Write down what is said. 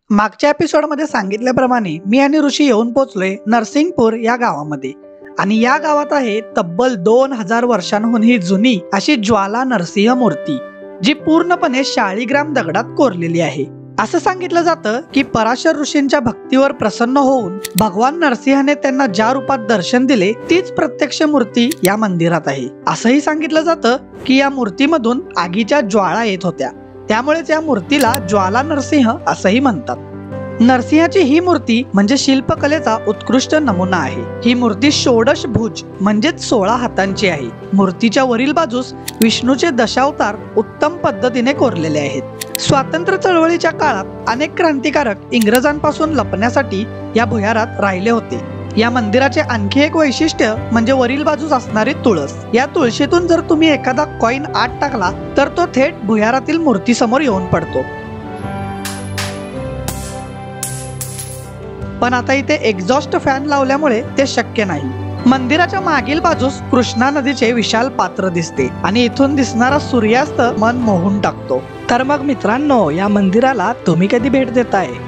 मागच्या एपिसोडमध्ये सांगितल्याप्रमाणे मी आणि ऋषी येऊन पोहोचलोय नरसिंगपूर या गावामध्ये। आणि या गावात आहे तब्बल 2000 वर्षांहूनही जुनी अशी ज्वाला नरसिंह मूर्ती, जी पूर्णपणे शाळीग्राम दगडात कोरलेली आहे। असं सांगितलं जातं की पराशर ऋषींच्या भक्तीवर प्रसन्न होऊन भगवान नरसिंहाने त्यांना ज्या रूपात दर्शन दिले तीच प्रत्यक्ष मूर्ती या मंदिरात आहे। असंही सांगितलं जातं की या मूर्तीमधून आगीच्या ज्वाळा येत होत्या, त्यामुळेच या मूर्तीला ज्वाला नरसिंह असंही म्हणतात। नरसिंहाची ही मूर्ती म्हणजे शिल्पकलेचा उत्कृष्ट नमुना आहे। ही मूर्ती षोडश भुज म्हणजेच 16 हातांची आहे। मूर्तीच्या वरील बाजूस विष्णूचे दशावतार उत्तम पद्धतीने कोरलेले आहेत। स्वातंत्र्य चळवळीच्या काळात अनेक क्रांतिकारक इंग्रजांपासून लपण्यासाठी या भुयारात राहिले होते। या मंदिराचे आणखी एक वैशिष्ट्य म्हणजे वरील बाजूस असणारी तुळस। या तुळशीतून जर तुम्ही एखादा कॉइन आत टाकला तर तो थेट भुयारातील मूर्ती समोर येऊन पडतो। पण आता इथे एक्झॉस्ट फॅन लावल्यामुळे ते शक्य नाही। मंदिराच्या मागील बाजूस कृष्णा नदीचे विशाल पात्र दिसते आणि इथून दिसणारा सूर्यास्त मन मोहून टाकतो। तर मग मित्रांनो, या मंदिराला तुम्ही कधी भेट देताय